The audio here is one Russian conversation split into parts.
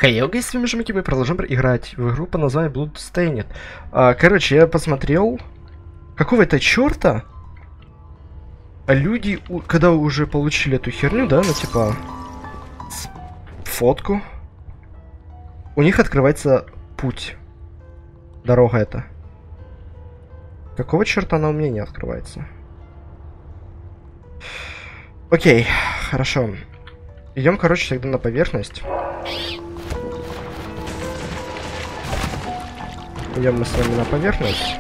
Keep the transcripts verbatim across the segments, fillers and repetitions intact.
Хей, окей, с вами Жмики, мы продолжим играть в игру по названию Bloodstained. А, короче, я посмотрел, какого-то черта люди, когда уже получили эту херню, да, ну типа фотку, у них открывается путь, дорога эта. Какого черта она у меня не открывается? Окей, хорошо. Идем, короче, всегда на поверхность. Идем мы с вами на поверхность.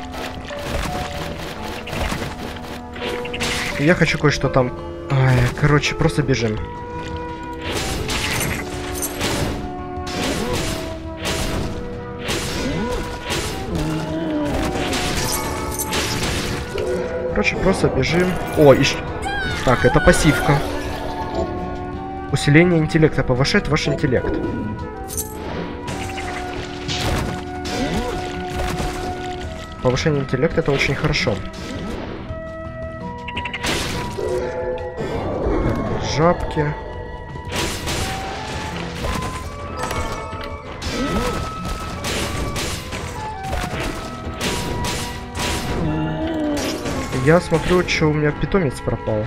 И я хочу кое-что там... Ай, короче, просто бежим. Короче, просто бежим. О, ищ... Так, это пассивка. Усиление интеллекта повышает ваш интеллект. Повышение интеллекта — это очень хорошо. Так, жабки. Я смотрю, что у меня питомец пропал.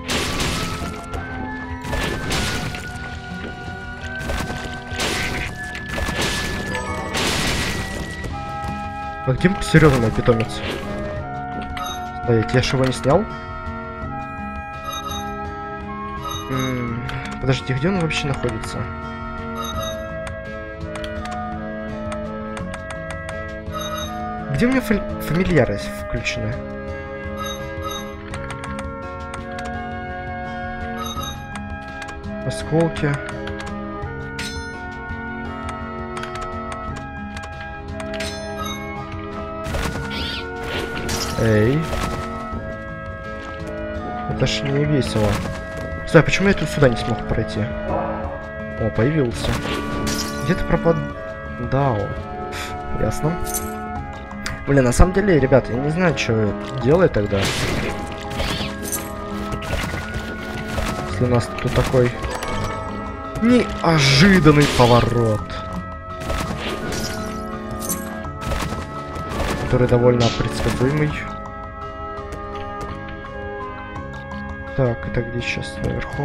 А где серьезно мой питомец? Стоять, я же его не снял? М-м, подождите, где он вообще находится? Где у меня фа- фамильярность включена? Осколки. Эй. Это ж не весело. Стой, почему я тут сюда не смог пройти? О, появился. Где ты пропадал? Ясно. Блин, на самом деле, ребят, я не знаю, что делать тогда. Если у нас тут такой неожиданный поворот, который довольно предсказуемый. Так, это где сейчас? Наверху.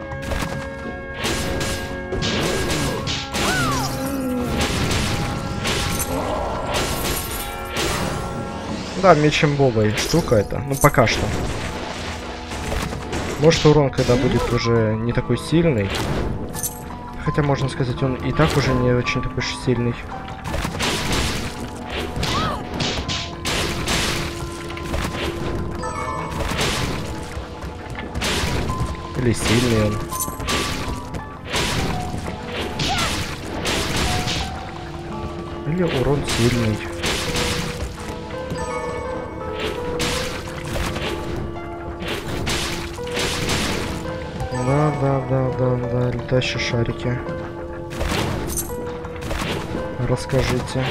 Да, мечем бобой штука это. Ну, пока что. Может, урон когда будет уже не такой сильный. Хотя, можно сказать, он и так уже не очень такой уж сильный. Или сильный он. Или урон сильный. Да, да, да, да, да, летающие шарики. Расскажите.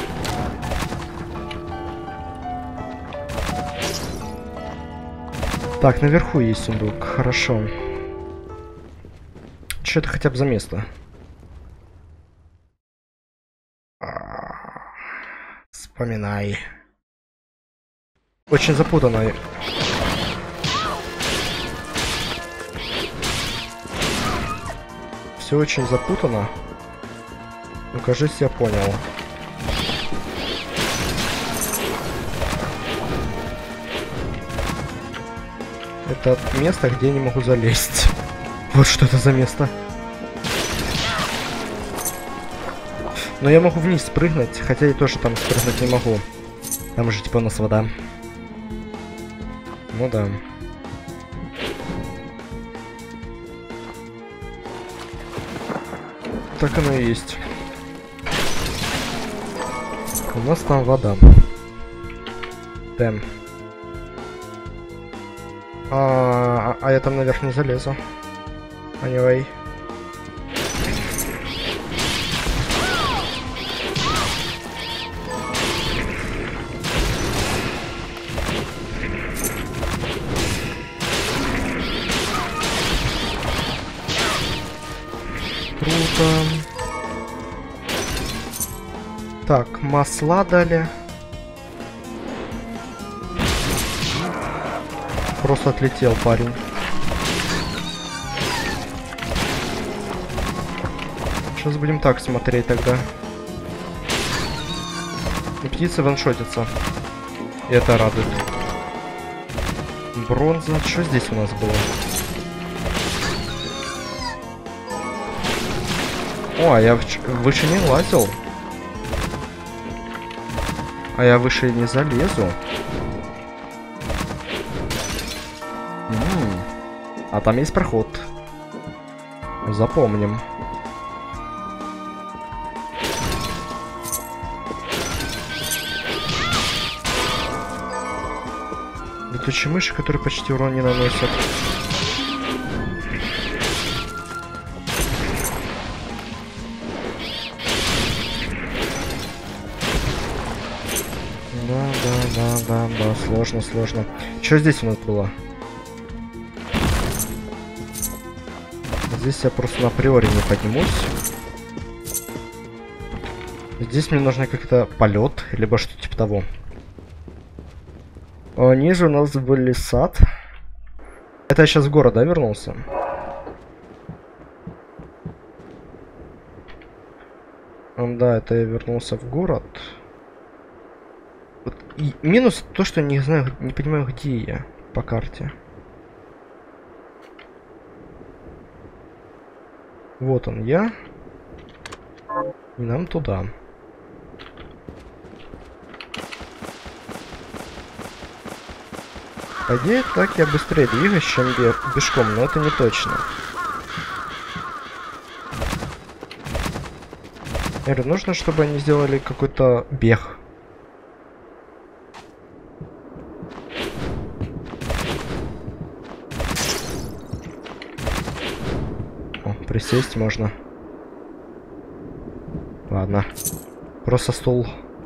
Так, наверху есть сундук, хорошо. Что это хотя бы за место? Вспоминай. Очень запутанно. Все очень запутано. Ну, кажется, я понял. Это место, где я не могу залезть. Вот что это за место. Но я могу вниз спрыгнуть, хотя я тоже там спрыгнуть не могу. Там уже типа у нас вода. Ну да. Так оно и есть. У нас там вода. Дэм. А, а я там наверх не залезу. Anyway. Круто. Так, масла дали. Просто отлетел парень. Сейчас будем так смотреть тогда. И птицы ваншотятся. И это радует. Бронза. Что здесь у нас было? О, а я выше не лазил. А я выше не залезу. М-м. А там есть проход. Запомним. Летучие мыши, которые почти урон не наносят. Да, да, да, да, да, сложно, сложно. Что здесь у нас было? Здесь я просто априори не поднимусь. Здесь мне нужно как-то полет, либо что-то типа того. А ниже у нас был сад. Это я сейчас в город, да, вернулся? Да, это я вернулся в город. Вот. И минус то, что не знаю, не понимаю, где я по карте. Вот он я. И нам туда. По идее, так я быстрее двигаюсь, чем пешком, но это не точно. Я говорю, нужно, чтобы они сделали какой-то бег. О, присесть можно. Ладно. Просто стул.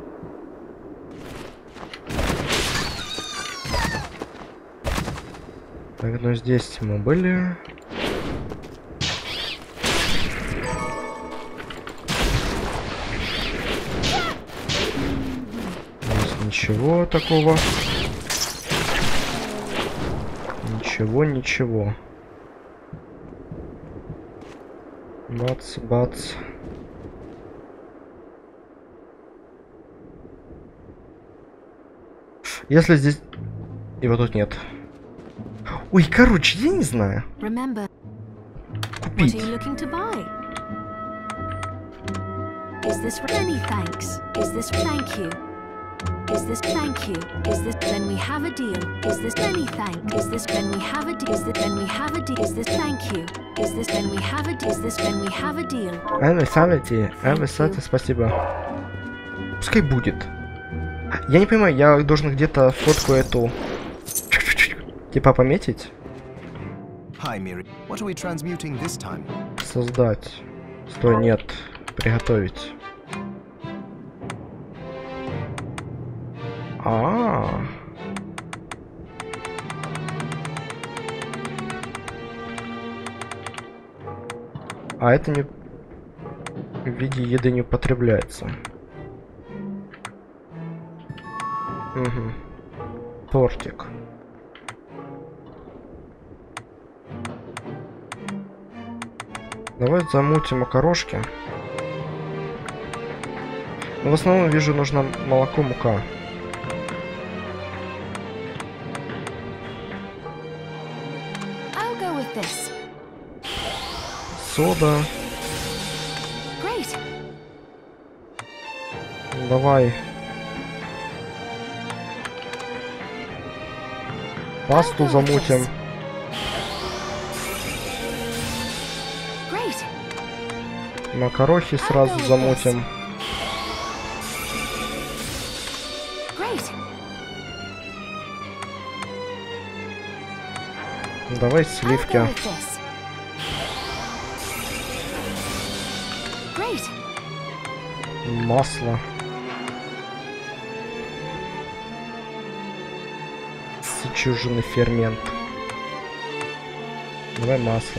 Так, ну здесь мы были. Ничего такого. Ничего, ничего. Бац, бац. Если здесь... Его тут нет. Ой, короче, я не знаю. Купить. Is this many thanks? Is this thank you? Is this thank you? Is this then we have a deal? Is this many thanks? Is this when we have a deal? Is this then we have a deal? Is this thank you? Is this then we have a deal? Is this when we have a deal? Эве Санити, Эве Сати, спасибо. Пускай будет. Я не понимаю, я должен где-то фотку эту типа пометить. Hi, Miri. What are we transmuting this time? Создать. Стой, нет. Приготовить. А-а-а. А это не в виде еды не употребляется. Угу. Тортик. Давай замутим окорошки. Но в основном вижу, нужно молоко, мука. Сода. Great. Давай. Пасту замутим. Great. Макарохи сразу замутим. Great. Давай сливки. Масло. Сычуженный фермент. Давай масло.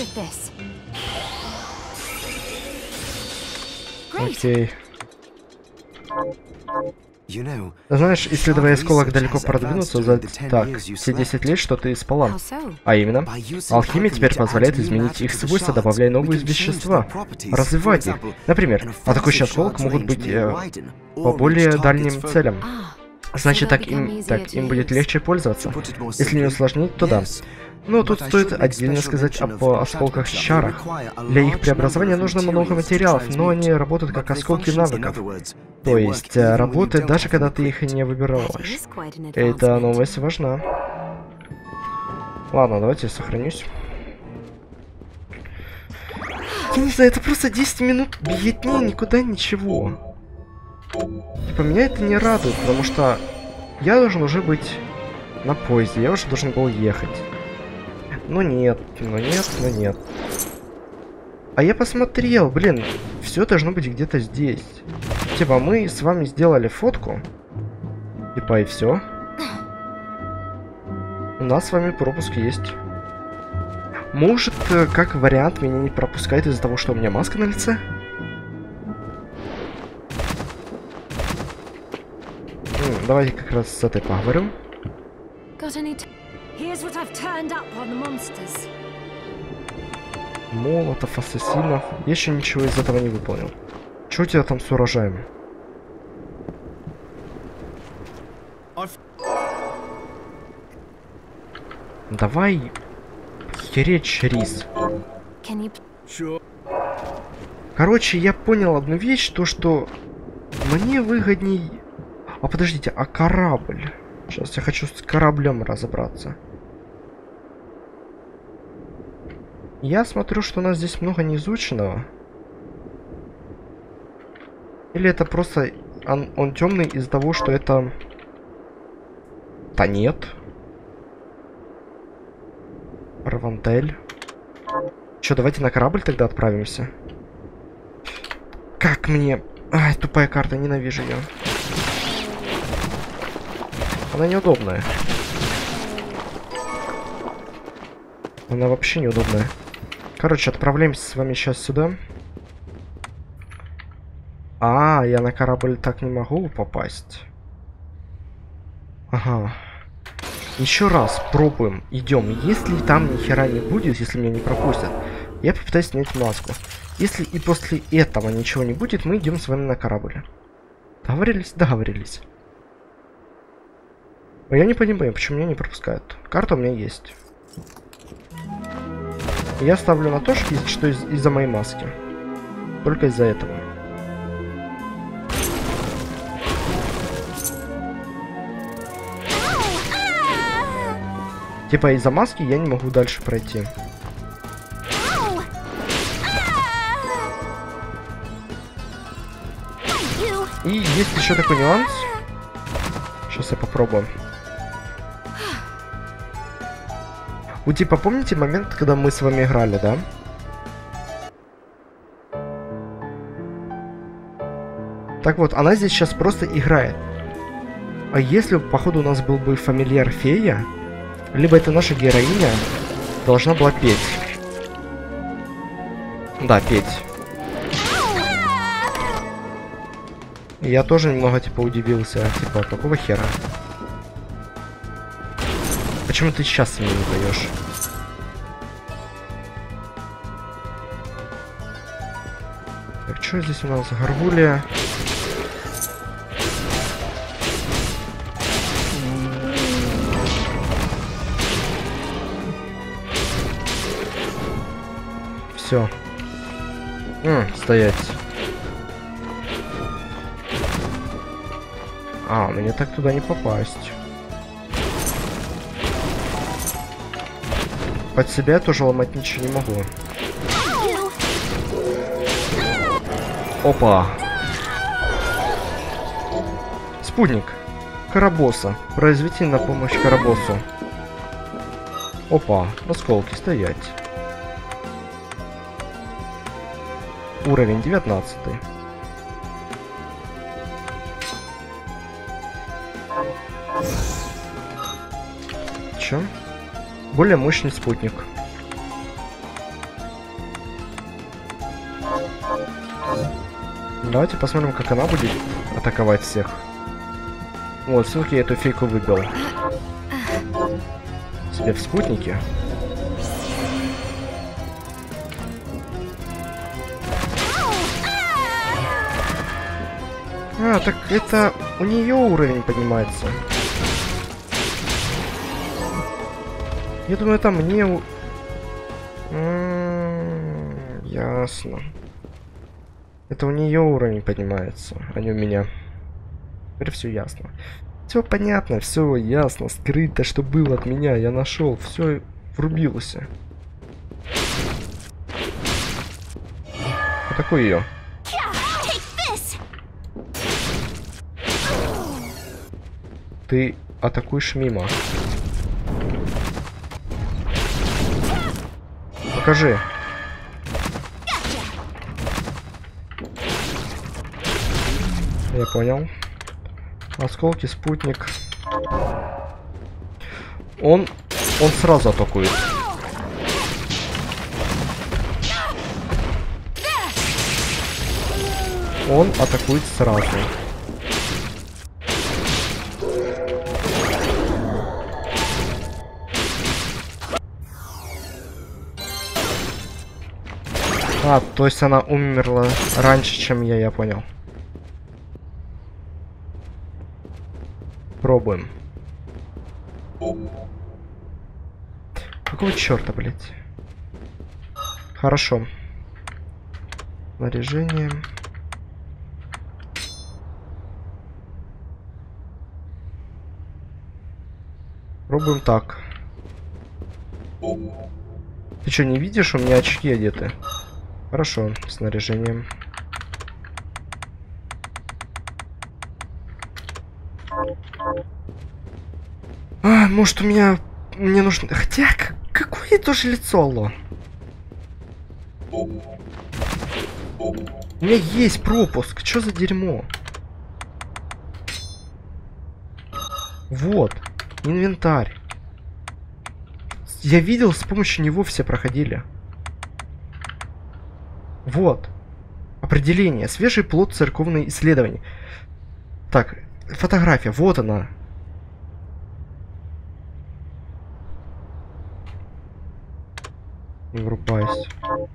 Окей. You know, Знаешь, исследуя осколок далеко продвинуться за так, все десять лет, что ты спала. А именно, алхимия теперь позволяет изменить их свойства, добавляя новые вещества, развивать их. Например, атакующий осколок могут быть э, по более дальним целям. Значит, так им, так им будет легче пользоваться. Если не усложнить, то да. Но тут стоит отдельно сказать об осколках чарах. Для их преобразования нужно много материалов, но они работают как осколки навыков. То есть, работают даже когда ты их не выбираешь. Эта новость важна. Ладно, давайте я сохранюсь. Я не знаю, это просто десять минут беготни, никуда ничего. Типа, меня это не радует, потому что я должен уже быть на поезде, я уже должен был ехать. Но нет, но нет, но нет. А я посмотрел, блин, все должно быть где-то здесь. Типа, мы с вами сделали фотку. Типа, и все. У нас с вами пропуск есть. Может, как вариант, меня не пропускает из-за того, что у меня маска на лице? М, давайте как раз с этой поговорим. Молотов, ассасинов. Я еще ничего из этого не выполнил. Что у тебя там с урожаем? Давай херечь рис. Короче, я понял одну вещь, то что мне выгодней... А подождите, а корабль? Сейчас я хочу с кораблем разобраться. Я смотрю, что у нас здесь много неизученного. Или это просто он, он темный из-за того, что это... Да нет. Равантель. Че, давайте на корабль тогда отправимся. Как мне... Ай, тупая карта, ненавижу ее. Она неудобная. Она вообще неудобная. Короче, отправляемся с вами сейчас сюда. А, я на корабль так не могу попасть. Ага. Еще раз пробуем. Идем. Если там ни хера не будет, если меня не пропустят, я попытаюсь снять маску. Если и после этого ничего не будет, мы идем с вами на корабль. Договорились? Договорились. Я не понимаю, почему меня не пропускают. Карта у меня есть. Я ставлю на то, что из- из-за моей маски. Только из-за этого. Типа из-за маски я не могу дальше пройти. И есть еще такой нюанс. Сейчас я попробую. Вы типа помните момент, когда мы с вами играли, да? Так вот, она здесь сейчас просто играет. А если, походу, у нас был бы фамильяр фея, либо это наша героиня должна была петь. Да, петь. Я тоже немного, типа, удивился. Типа, какого хера? Почему ты сейчас мне не даешь? Так, что здесь у нас? Горгулья. Все. М, стоять. А, мне так туда не попасть. Под себя я тоже ломать ничего не могу. Опа. Спутник. Карабоса. Произвести на помощь Карабосу. Опа. Осколки стоять. Уровень девятнадцатый. Чё? Более мощный спутник. Давайте посмотрим, как она будет атаковать всех. Вот, ссылки я эту фейку выбил. Себе в спутнике. А, так это у нее уровень поднимается. Я думаю, это мне... у- М, ясно. Это у нее уровень поднимается, а не у меня. Теперь все ясно. Все понятно, все ясно. Скрыто, что было от меня, я нашел. Все врубился. Атакуй ее. Ты атакуешь мимо. Покажи. Я понял. Осколки, спутник. Он... Он сразу атакует. Он атакует сразу. А, то есть она умерла раньше, чем я, я понял. Пробуем. Какого черта, блядь? Хорошо. Снаряжение. Пробуем так. Ты что, не видишь? У меня очки одеты. Хорошо, снаряжение. А, может у меня... Мне нужно... Хотя, какое тоже лицо, алло? У меня есть пропуск. Что за дерьмо? Вот. Инвентарь. Я видел, с помощью него все проходили. Вот. Определение. Свежий плод церковные исследования. Так, фотография. Вот она. Не врубайся.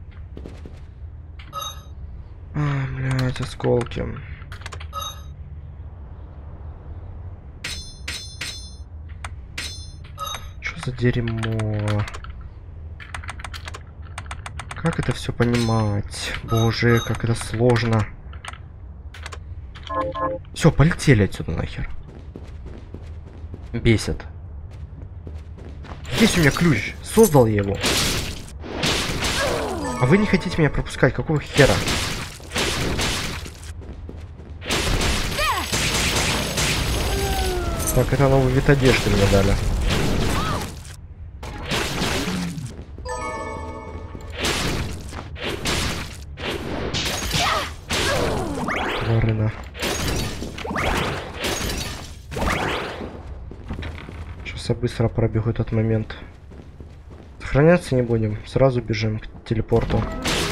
А, блядь, осколки. Что за дерьмо? Как это все понимать? Боже, как это сложно. Все, полетели отсюда нахер. Бесит. Есть у меня ключ. Создал я его. А вы не хотите меня пропускать? Какого хера? Так, это новый вид одежды мне дали. Варена. Сейчас я быстро пробегу этот момент. Сохраняться не будем. Сразу бежим к телепорту.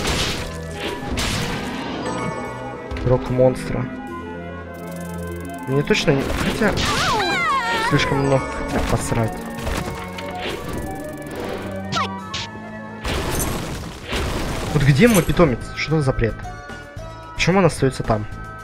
Рок монстра. Мне точно не... Хотя... Слишком много. Хотя посрать. Вот где мой питомец? Что за запрет? Почему он остается там?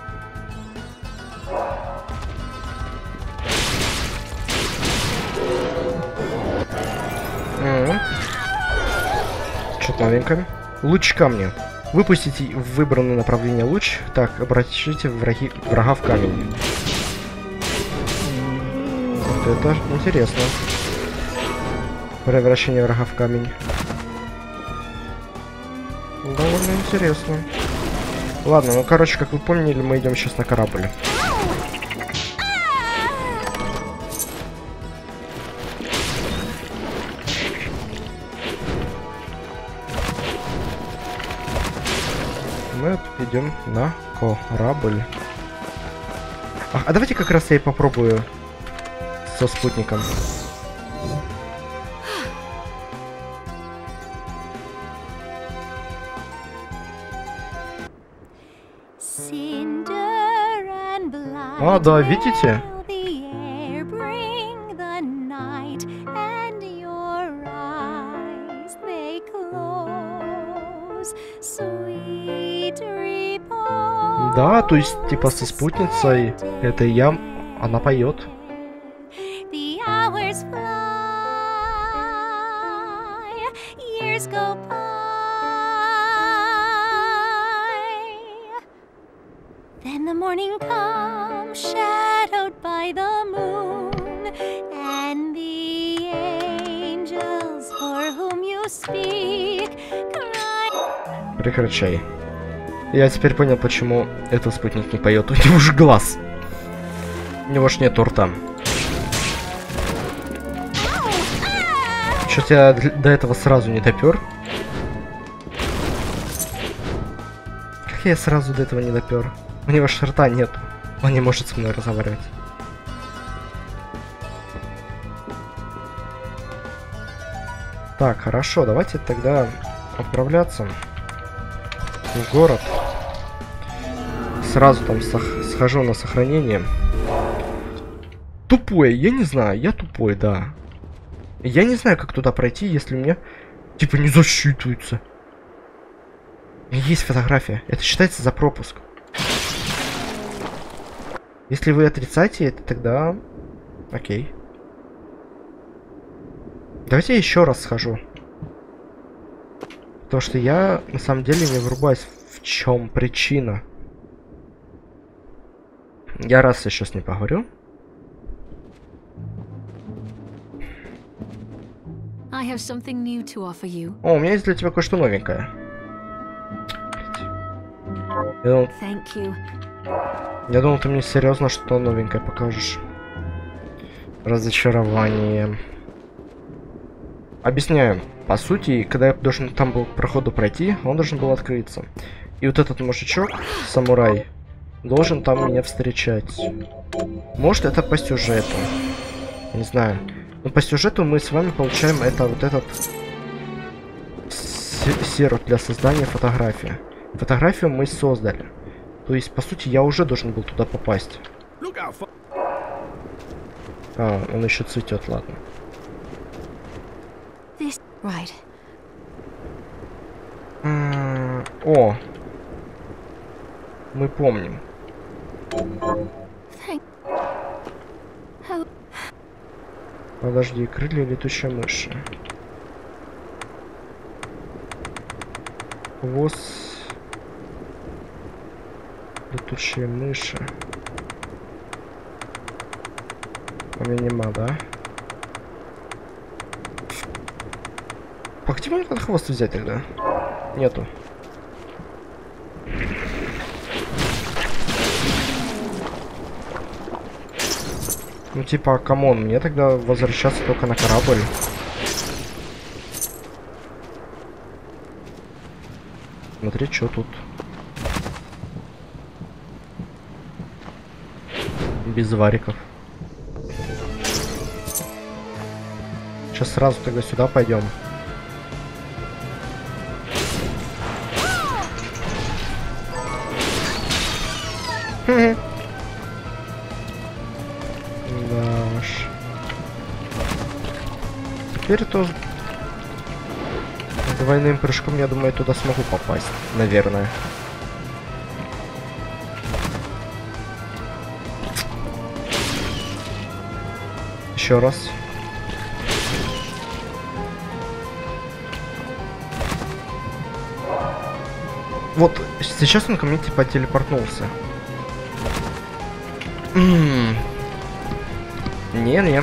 М-м-м. Что-то новенькое. Луч камня. Выпустите в выбранное направление луч. Так, обратите враги, врага в камень. Вот это интересно. Превращение врага в камень. Довольно интересно. Ладно, ну короче, как вы помнили, мы идем сейчас на корабль. Мы идем на корабль. А, а давайте как раз я и попробую со спутником. А, да, видите? Да, то есть, типа, со спутницей, это я, она поет. The hours fly, years go by. Then the morning comes, shadowed by the moon, and the angels for whom you speak cry. Прекращай. Я теперь понял, почему этот спутник не поет. У него же глаз. У него ж нет рта. Что-то я до этого сразу не допер. Как я сразу до этого не допер? У него ж рта нет. Он не может со мной разговаривать. Так, хорошо, давайте тогда отправляться в город. Сразу там схожу на сохранение. Тупой, я не знаю, я тупой, да. Я не знаю, как туда пройти, если у меня, типа, не засчитывается. У меня есть фотография. Это считается за пропуск. Если вы отрицаете это, тогда... Окей. Давайте я еще раз схожу. Потому что я, на самом деле, не врубаюсь, в чем причина. Я раз еще с ней поговорю. I have something new to offer you. О, у меня есть для тебя кое-что новенькое. Я думал, Thank you. я думал, ты мне серьезно что-то новенькое покажешь. Разочарование. Объясняю. По сути, когда я должен там был к проходу пройти, он должен был открыться. И вот этот мужичок, самурай, должен там меня встречать. Может, это по сюжету. Не знаю. Но по сюжету мы с вами получаем это вот этот сервер для создания фотографии. Фотографию мы создали. То есть, по сути, я уже должен был туда попасть. А, он еще цветет, ладно. This right. О, мы помним. Thank. How? Подожди, крылья летучей мыши. Хвост летучие мыши. У меня нема, да? А где мне этот хвост взять тогда? Нету. Ну типа, камон, мне тогда возвращаться только на корабль. Смотри, что тут. Без вариков. Сейчас сразу тогда сюда пойдем. Да уж. Теперь тоже двойным прыжком, я думаю, я туда смогу попасть. Наверное. Еще раз. Вот, сейчас он ко мне типа телепортнулся. Не-не.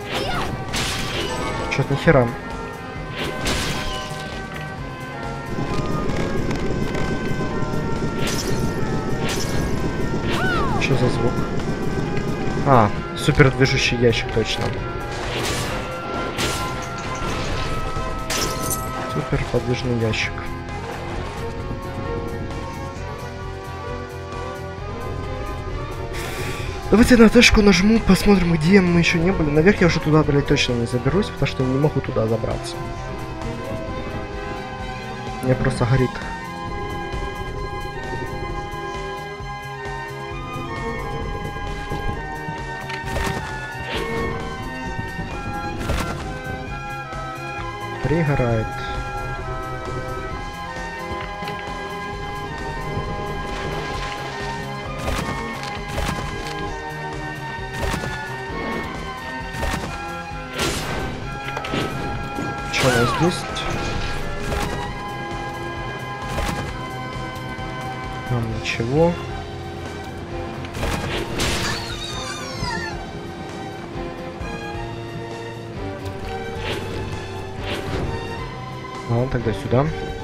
Чё-то нихера. Что за звук? А, супер движущий ящик, точно. Супер подвижный ящик. Давайте на тэшку нажму, посмотрим, где мы еще не были. Наверх я уже туда, блядь, точно не заберусь, потому что не могу туда забраться. Мне просто горит. Пригорает. у нас есть? Там ничего. Ладно, тогда сюда.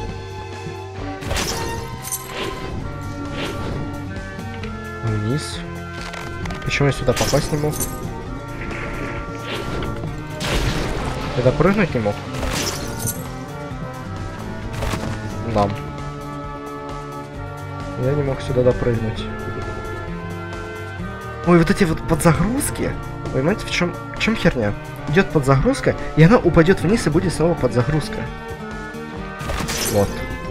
Вниз. Почему я сюда попасть не мог? Я допрыгнуть не мог? Да. Я не мог сюда допрыгнуть. Ой, вот эти вот подзагрузки. Вы понимаете, в чем, в чем херня? Идет подзагрузка, и она упадет вниз, и будет снова подзагрузка. Вот.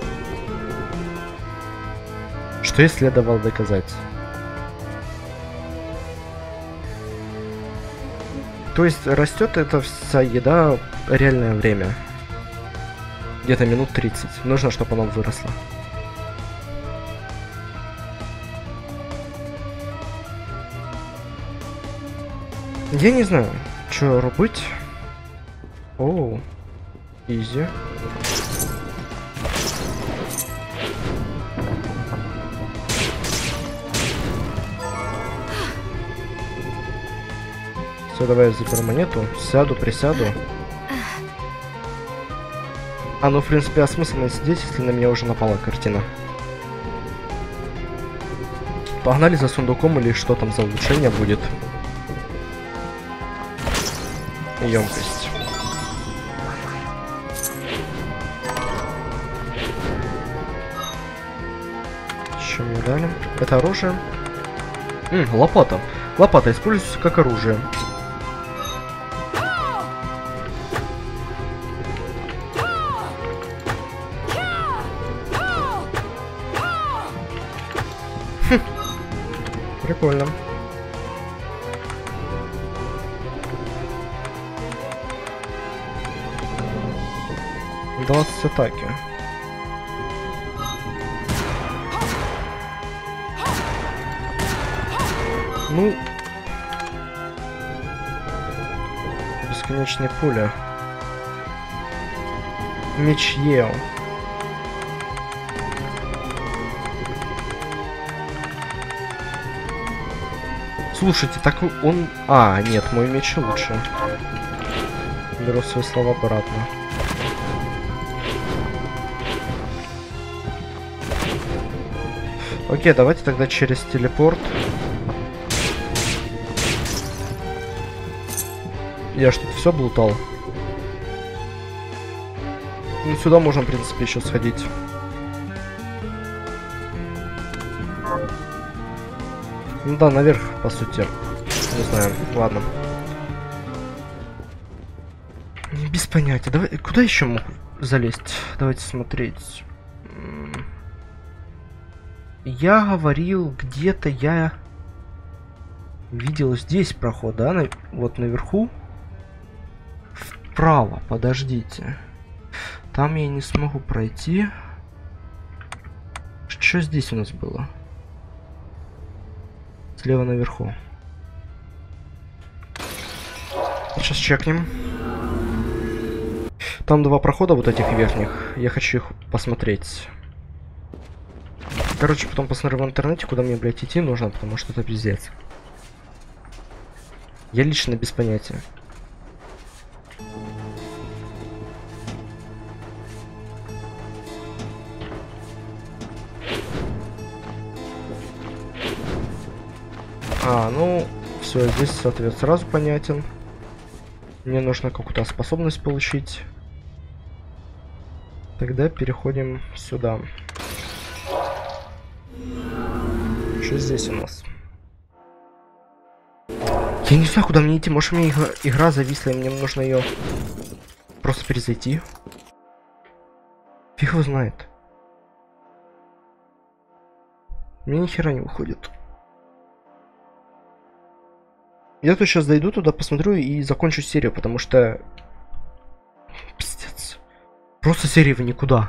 Что я следовало доказать. То есть растет эта вся еда реальное время. Где-то минут тридцать. Нужно, чтобы она выросла. Я не знаю, что робить. Оу. Изи. Все, давай я заберу монету. Сяду, присяду. А, ну, в принципе, а смысл мне сидеть, если на меня уже напала картина? Погнали за сундуком или что там за улучшение будет? Емкость. Что мне дали? Это оружие. М, лопата. Лопата используется как оружие. Хм. Прикольно. двадцать атаки. Ну, бесконечная пуля. Меч Ео. Слушайте, так он... А, нет, мой меч лучше. Беру свои слова обратно. Окей, давайте тогда через телепорт. Я что-то все блутал. Ну, сюда можно, в принципе, еще сходить. Ну да, наверх, по сути. Не знаю, ладно. Без понятия. Давай, куда еще мог залезть? Давайте смотреть. Я говорил, где-то я видел здесь проход, да? На... Вот наверху. Вправо, подождите. Там я не смогу пройти. Что здесь у нас было? Слева наверху. Сейчас чекнем. Там два прохода вот этих верхних. Я хочу их посмотреть. Короче, потом посмотрю в интернете, куда мне, блядь, идти нужно, потому что это пиздец. Я лично без понятия. А, ну, все, здесь ответ сразу понятен. Мне нужно какую-то способность получить. Тогда переходим сюда. Что здесь у нас? Я не знаю, куда мне идти. Может, у меня игра, игра зависла, и мне нужно ее просто перезайти. Фиг его знает. Мне ни хера не выходит. Я тут сейчас дойду туда, посмотрю и закончу серию, потому что... Пиздец. Просто серия в никуда.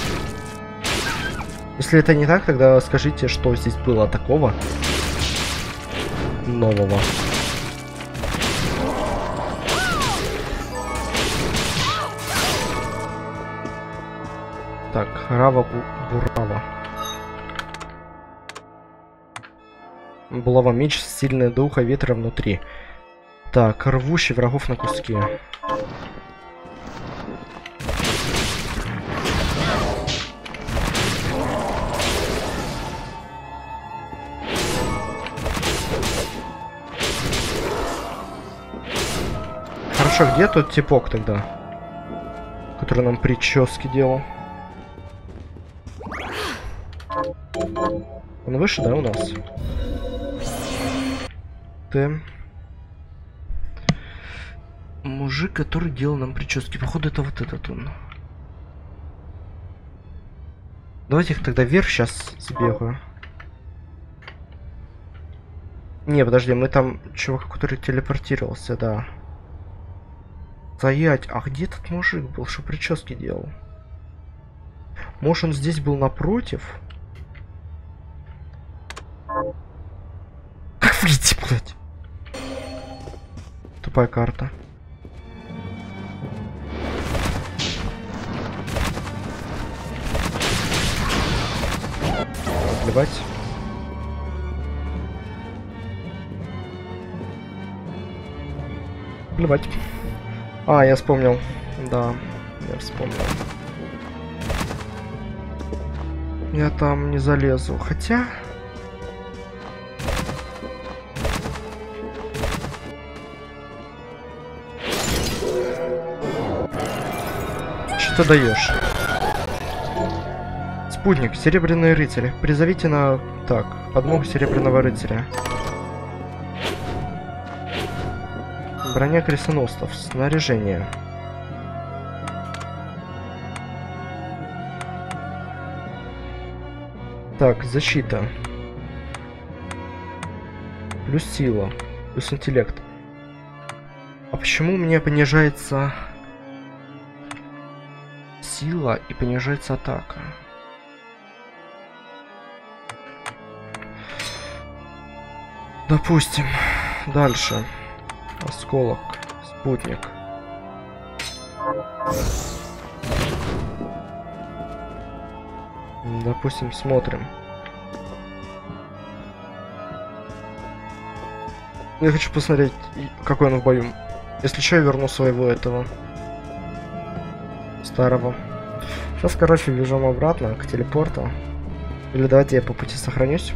Если это не так, тогда скажите, что здесь было такого, нового. Так, Рава Бурава. Булава меч, сильное духа ветра внутри. Так, рвущий врагов на куски. Хорошо, где тот типок тогда, который нам прически делал? Он выше, да, у нас? Т. Мужик, который делал нам прически. Походу, это вот этот он. Давайте их тогда вверх сейчас сбегаю. Не, подожди, мы там чувак, который телепортировался, да. Стоять, а где этот мужик был, что прически делал? Может, он здесь был напротив? Как выйти, блядь? Тупая карта. Плевать. Плевать. А, я вспомнил. Да, я вспомнил. Я там не залезу. Хотя... Что ты даешь? Спутник, Серебряный рыцарь. Призовите на... Так, подмогу Серебряного рыцаря. Броня крестоносцев. Снаряжение. Так, защита. Плюс сила. Плюс интеллект. А почему у меня понижается сила и понижается атака? Допустим. Дальше. Осколок. Спутник. Допустим, смотрим. Я хочу посмотреть, какой он в бою. Если что, я верну своего этого. Старого. Сейчас, короче, бежим обратно к телепорту. Или давайте я по пути сохранюсь.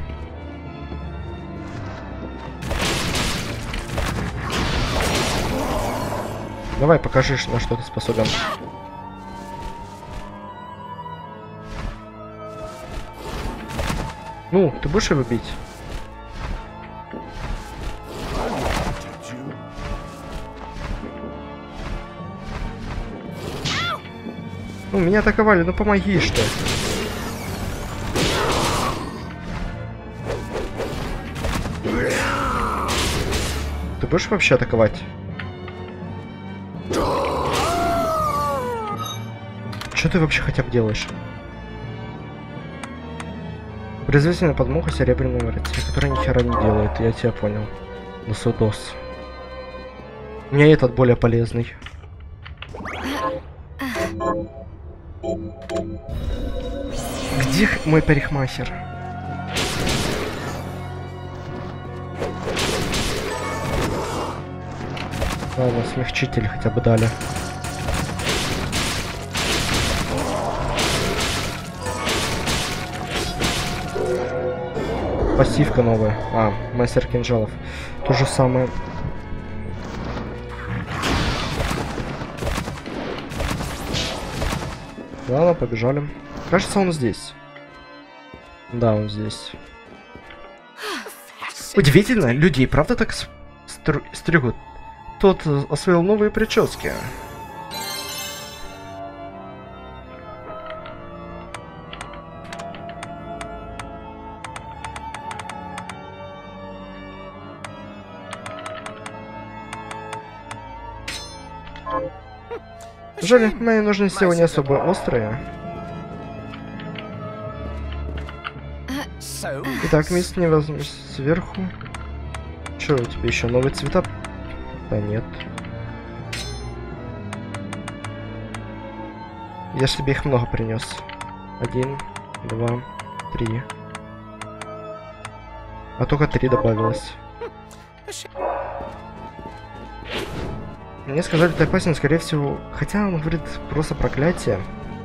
Давай, покажи, на что ты способен. Ну, ты будешь его бить? Ну, меня атаковали, ну помоги, что ли. Ты будешь вообще атаковать? Что ты вообще хотя бы делаешь? Производительная подмога Серебряного рыцаря, который ни хера не делает, я тебя понял. Досудос. У меня этот более полезный. Где мой парикмахер? Ладно, смягчитель хотя бы дали. Пассивка новая. А, мастер кинжалов. То же самое. Ладно, побежали. Кажется, он здесь. Да, он здесь. Удивительно, людей правда так стру стригут. Тот освоил новые прически. Жаль, мои ножны сегодня особо острые. Итак, мисс не возьму сверху. Че, у тебя еще новые цвета? Да нет. Я ж тебе их много принес. Один, два, три. А только три добавилось. Мне сказали, ты опасен, скорее всего. Хотя он говорит просто проклятие.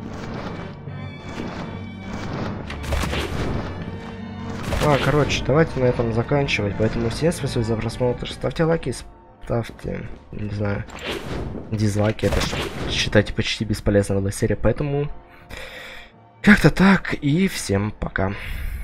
А, короче, давайте на этом заканчивать. Поэтому всем спасибо за просмотр. Ставьте лайки, ставьте, не знаю, дизлайки. Это ж, считайте, почти бесполезная была серия. Поэтому как-то так. И всем пока.